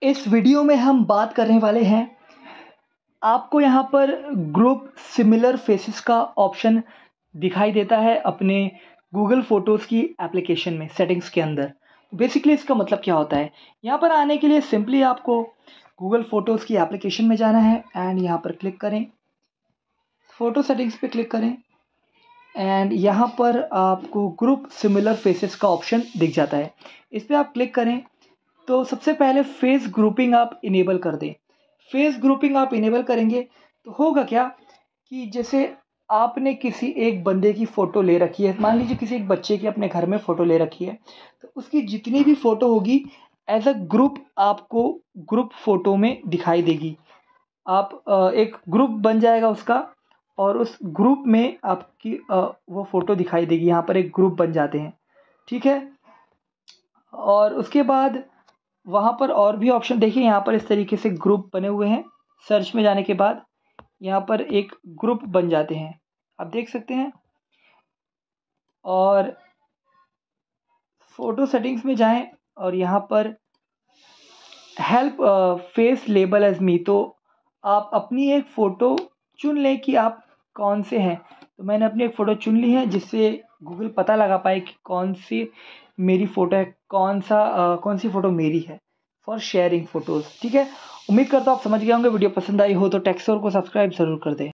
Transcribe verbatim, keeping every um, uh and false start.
इस वीडियो में हम बात करने वाले हैं, आपको यहाँ पर ग्रुप सिमिलर फेसेस का ऑप्शन दिखाई देता है अपने गूगल फ़ोटोज़ की एप्लीकेशन में सेटिंग्स के अंदर। बेसिकली इसका मतलब क्या होता है, यहाँ पर आने के लिए सिंपली आपको गूगल फ़ोटोज़ की एप्लीकेशन में जाना है एंड यहाँ पर क्लिक करें, फ़ोटो सेटिंग्स पे क्लिक करें एंड यहाँ पर आपको ग्रुप सिमिलर फेसेस का ऑप्शन दिख जाता है। इस पर आप क्लिक करें तो सबसे पहले फेस ग्रुपिंग आप इनेबल कर दें। फेस ग्रुपिंग आप इनेबल करेंगे तो होगा क्या कि जैसे आपने किसी एक बंदे की फ़ोटो ले रखी है, मान लीजिए किसी एक बच्चे की अपने घर में फ़ोटो ले रखी है, तो उसकी जितनी भी फ़ोटो होगी एज अ ग्रुप आपको ग्रुप फ़ोटो में दिखाई देगी। आप एक ग्रुप बन जाएगा उसका और उस ग्रुप में आपकी वो फ़ोटो दिखाई देगी। यहाँ पर एक ग्रुप बन जाते हैं, ठीक है। और उसके बाद वहाँ पर और भी ऑप्शन देखिए, यहाँ पर इस तरीके से ग्रुप बने हुए हैं। सर्च में जाने के बाद यहाँ पर एक ग्रुप बन जाते हैं, आप देख सकते हैं। और फ़ोटो सेटिंग्स में जाएं और यहाँ पर help face label as me, तो आप अपनी एक फ़ोटो चुन लें कि आप कौन से हैं। तो मैंने अपनी एक फ़ोटो चुन ली है जिससे गूगल पता लगा पाए कि कौन सी मेरी फ़ोटो है, कौन सा uh, कौन सी फ़ोटो मेरी है फॉर शेयरिंग फ़ोटोज़, ठीक है। उम्मीद करता हूँ आप समझ गए होंगे। वीडियो पसंद आई हो तो टेक्सोर को सब्सक्राइब ज़रूर कर दें।